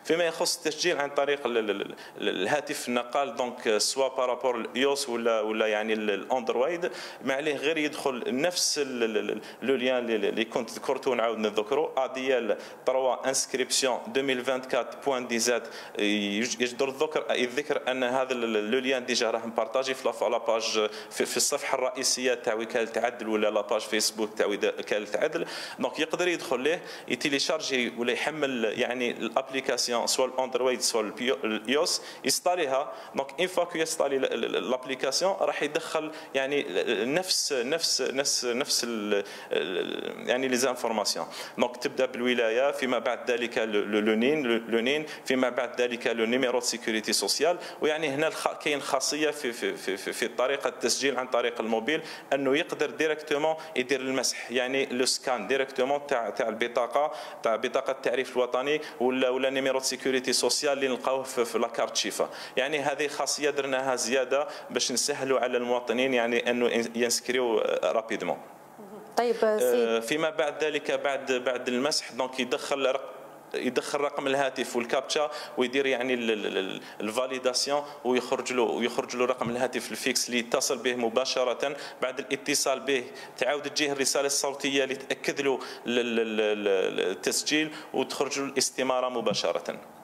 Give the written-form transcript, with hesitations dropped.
فيما يخص التسجيل عن طريق الهاتف النقال دونك سوا بارابور الايوس ولا يعني الاندرويد، ما عليه غير يدخل نفس لو ليان اللي كنت ذكرته ونعاود نذكره ديال 3 انسكريبسيون 2024.10 يجدر الذكر ان هذا لو ليان ديجا راه مبارطاجي في لا باج في الصفحه الرئيسيه تاع وكاله العدل ولا لا باج فيسبوك تاع وكاله العدل. دونك يقدر يدخل ليه يتيليشارجي ولا يحمل يعني الابليكاسيون سواء الاندرويد سواء الايوس يستاليها. دونك اون فوا كو يستالي الابليكاسيون راح يدخل يعني نفس يعني لي انفورماسيون. دونك تبدا بالولايه، فيما بعد ذلك لو نين، فيما بعد ذلك لو نيميرو دو سيكوريتي سوسيال. ويعني هنا كاين خاصيه في طريقه التسجيل عن طريق الموبيل انه يقدر ديريكتومون يدير المسح يعني لو سكان ديريكتومون تاع البطاقه التعريف الوطني ولا نيميرو دو سيكوريتي سوسيال اللي نلقاوه في لاكارت شيفا. يعني هذه خاصيه درناها زياده باش نسهلوا على المواطنين يعني انه ينسكريو رابيدمون. طيب فيما بعد ذلك بعد المسح دونك يدخل رقم الهاتف والكابتشا ويدير يعني الفاليداسيون ويخرج له رقم الهاتف الفيكس اللي يتصل به مباشره. بعد الاتصال به تعاود تجيه الرساله الصوتيه اللي تاكد له التسجيل وتخرج له الاستماره مباشره.